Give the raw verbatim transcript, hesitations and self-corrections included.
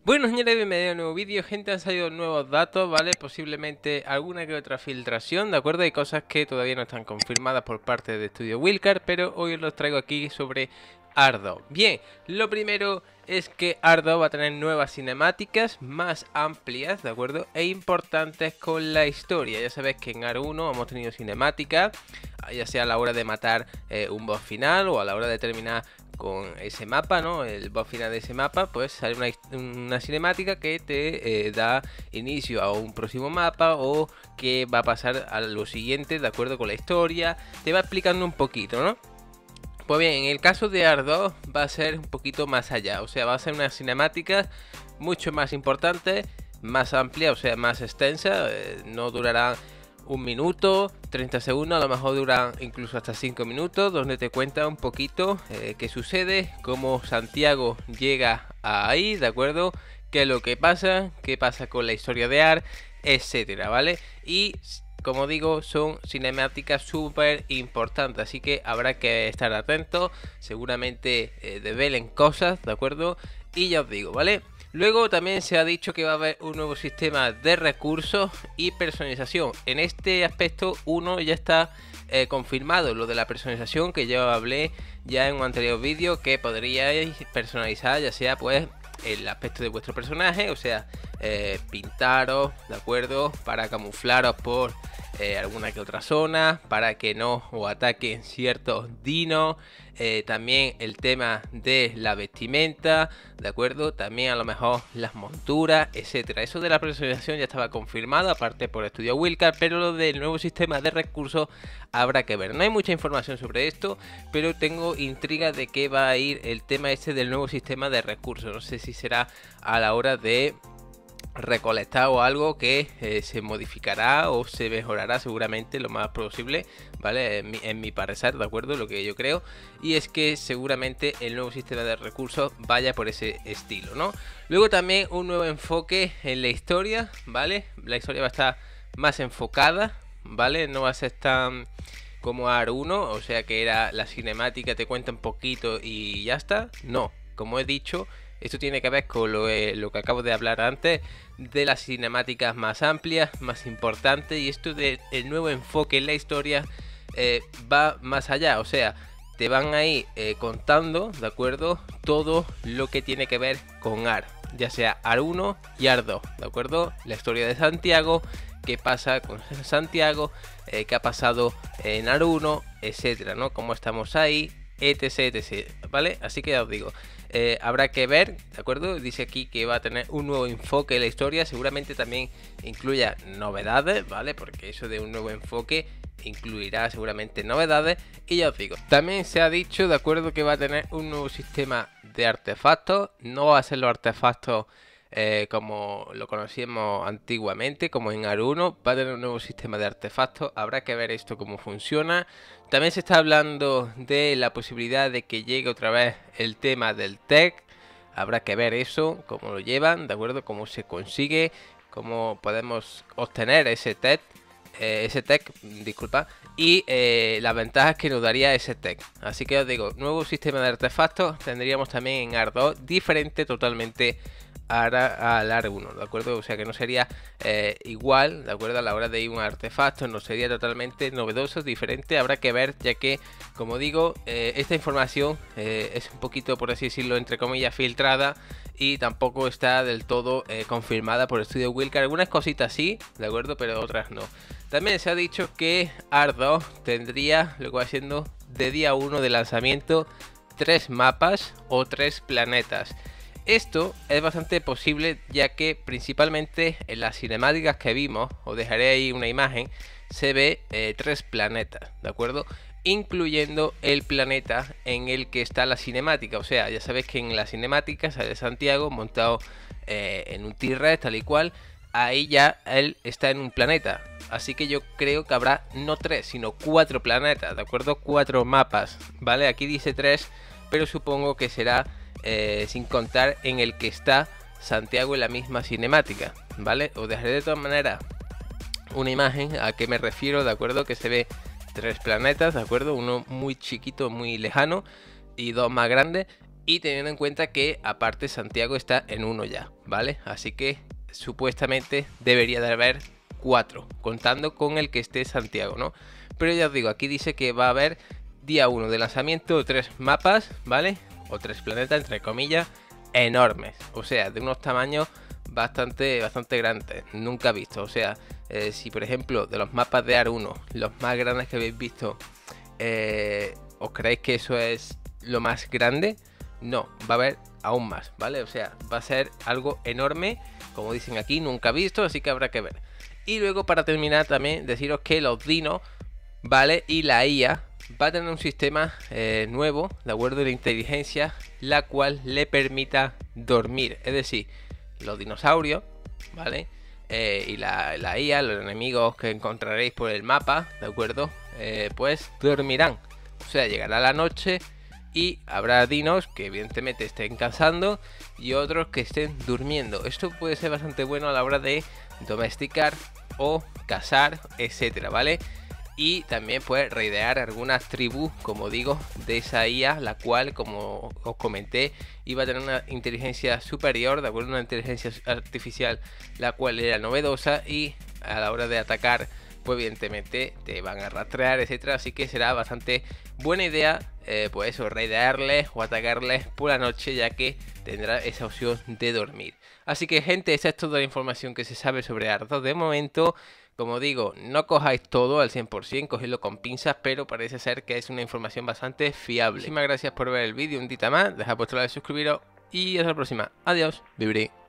Bueno, señores, bienvenidos a un nuevo vídeo. Gente, han salido nuevos datos, ¿vale? Posiblemente alguna que otra filtración, ¿de acuerdo? Hay cosas que todavía no están confirmadas por parte de Estudio Wilcar, pero hoy os los traigo aquí sobre Ardo. Bien, lo primero es que Ardo va a tener nuevas cinemáticas más amplias, ¿de acuerdo? E importantes con la historia. Ya sabéis que en Ar uno hemos tenido cinemáticas, ya sea a la hora de matar eh, un boss final o a la hora de terminar con ese mapa, ¿no? El boss final de ese mapa, pues sale una, una cinemática que te eh, da inicio a un próximo mapa o que va a pasar a lo siguiente de acuerdo con la historia. Te va explicando un poquito, ¿no? Pues bien, en el caso de Ardo va a ser un poquito más allá, o sea, va a ser una cinemática mucho más importante, más amplia, o sea, más extensa, eh, no durará un minuto, treinta segundos, a lo mejor duran incluso hasta cinco minutos, donde te cuenta un poquito eh, qué sucede, cómo Santiago llega ahí, ¿de acuerdo? Qué es lo que pasa, qué pasa con la historia de Ar, etcétera, ¿vale? Y como digo, son cinemáticas súper importantes, así que habrá que estar atentos, seguramente eh, develen cosas, ¿de acuerdo? Y ya os digo, ¿vale? Luego también se ha dicho que va a haber un nuevo sistema de recursos y personalización. En este aspecto uno ya está eh, confirmado, lo de la personalización que yo hablé ya en un anterior vídeo, que podríais personalizar ya sea pues el aspecto de vuestro personaje, o sea, eh, pintaros, ¿de acuerdo? Para camuflaros por eh, alguna que otra zona, para que no os ataquen ciertos dinos. Eh, también el tema de la vestimenta, ¿de acuerdo? También a lo mejor las monturas, etcétera. Eso de la personalización ya estaba confirmado, aparte por Estudio Wilcar, pero lo del nuevo sistema de recursos habrá que ver. No hay mucha información sobre esto, pero tengo intriga de qué va a ir el tema este del nuevo sistema de recursos. No sé si será a la hora de recolectar o algo que eh, se modificará o se mejorará seguramente lo más posible, ¿vale? En mi, en mi parecer, ¿de acuerdo? Lo que yo creo, y es que seguramente el nuevo sistema de recursos vaya por ese estilo, ¿no? Luego también un nuevo enfoque en la historia, ¿vale? La historia va a estar más enfocada, ¿vale? No va a ser tan como Ar uno, o sea que era la cinemática, te cuenta un poquito y ya está. No, como he dicho, esto tiene que ver con lo, eh, lo que acabo de hablar antes, de las cinemáticas más amplias, más importantes, y esto del nuevo enfoque en la historia eh, va más allá, o sea, te van a ir eh, contando, ¿de acuerdo? Todo lo que tiene que ver con Ar, ya sea Ar uno y Ar dos, ¿de acuerdo? La historia de Santiago, qué pasa con Santiago, eh, qué ha pasado en Ar uno, etcétera, ¿no? Cómo estamos ahí, etc, etc, ¿vale? Así que ya os digo, eh, habrá que ver, ¿de acuerdo? Dice aquí que va a tener un nuevo enfoque en la historia, seguramente también incluya novedades, ¿vale? Porque eso de un nuevo enfoque incluirá seguramente novedades. Y ya os digo, también se ha dicho, ¿de acuerdo? Que va a tener un nuevo sistema de artefactos, no va a ser los artefactos Eh, como lo conocíamos antiguamente, como en Ar uno, va a tener un nuevo sistema de artefactos, habrá que ver esto cómo funciona. También se está hablando de la posibilidad de que llegue otra vez el tema del tech, habrá que ver eso, cómo lo llevan, ¿de acuerdo? Cómo se consigue, cómo podemos obtener ese tech, eh, ese tech, disculpa, y eh, las ventajas que nos daría ese tech. Así que os digo, nuevo sistema de artefactos tendríamos también en Ar dos, diferente totalmente al Ar uno, ¿de acuerdo? O sea que no sería eh, igual, ¿de acuerdo? A la hora de ir a un artefacto no sería totalmente novedoso, diferente, habrá que ver, ya que, como digo, eh, esta información eh, es un poquito, por así decirlo, entre comillas, filtrada y tampoco está del todo eh, confirmada por Estudio Wilcar. Algunas cositas sí, ¿de acuerdo? Pero otras no. También se ha dicho que Ar dos tendría, lo que va siendo de día uno de lanzamiento, tres mapas o tres planetas. Esto es bastante posible, ya que principalmente en las cinemáticas que vimos, os dejaré ahí una imagen, se ve eh, tres planetas, ¿de acuerdo? Incluyendo el planeta en el que está la cinemática, o sea, ya sabéis que en la cinemática sale Santiago montado eh, en un T-Rex tal y cual, ahí ya él está en un planeta, así que yo creo que habrá no tres, sino cuatro planetas, ¿de acuerdo? Cuatro mapas, ¿vale? Aquí dice tres, pero supongo que será Eh, sin contar en el que está Santiago en la misma cinemática, ¿vale? Os dejaré de todas maneras una imagen a qué me refiero, ¿de acuerdo? Que se ve tres planetas, ¿de acuerdo? Uno muy chiquito, muy lejano, y dos más grandes, Y teniendo en cuenta que aparte Santiago está en uno ya, ¿vale? Así que supuestamente debería de haber cuatro, contando con el que esté Santiago, ¿no? Pero ya os digo, aquí dice que va a haber día uno de lanzamiento tres mapas, ¿vale? O tres planetas, entre comillas, enormes. O sea, de unos tamaños bastante, bastante grandes, nunca visto. O sea, eh, si por ejemplo de los mapas de A R uno, los más grandes que habéis visto, eh, ¿os creéis que eso es lo más grande? No, va a haber aún más, ¿vale? O sea, va a ser algo enorme, como dicen aquí, nunca visto, así que habrá que ver. Y luego para terminar también deciros que los dinos, ¿vale? Y la I A va a tener un sistema eh, nuevo, de acuerdo, de inteligencia, la cual le permita dormir. Es decir, los dinosaurios, ¿vale? Eh, y la, la I A, los enemigos que encontraréis por el mapa, ¿de acuerdo? Eh, pues dormirán. O sea, llegará la noche y habrá dinos que evidentemente estén cazando y otros que estén durmiendo. Esto puede ser bastante bueno a la hora de domesticar o cazar, etcétera, ¿vale? Y también puede raidear algunas tribus, como digo, de esa I A, la cual, como os comenté, iba a tener una inteligencia superior, de acuerdo, una inteligencia artificial, la cual era novedosa y a la hora de atacar, pues evidentemente te van a rastrear, etcétera. Así que será bastante buena idea, eh, pues eso, raidearles o atacarles por la noche, ya que tendrá esa opción de dormir. Así que, gente, esa es toda la información que se sabe sobre A R dos de momento. Como digo, no cojáis todo al cien por cien, cogedlo con pinzas, pero parece ser que es una información bastante fiable. Muchísimas gracias por ver el vídeo un día más, dejad vuestro like, suscribiros y hasta la próxima. Adiós, viviré.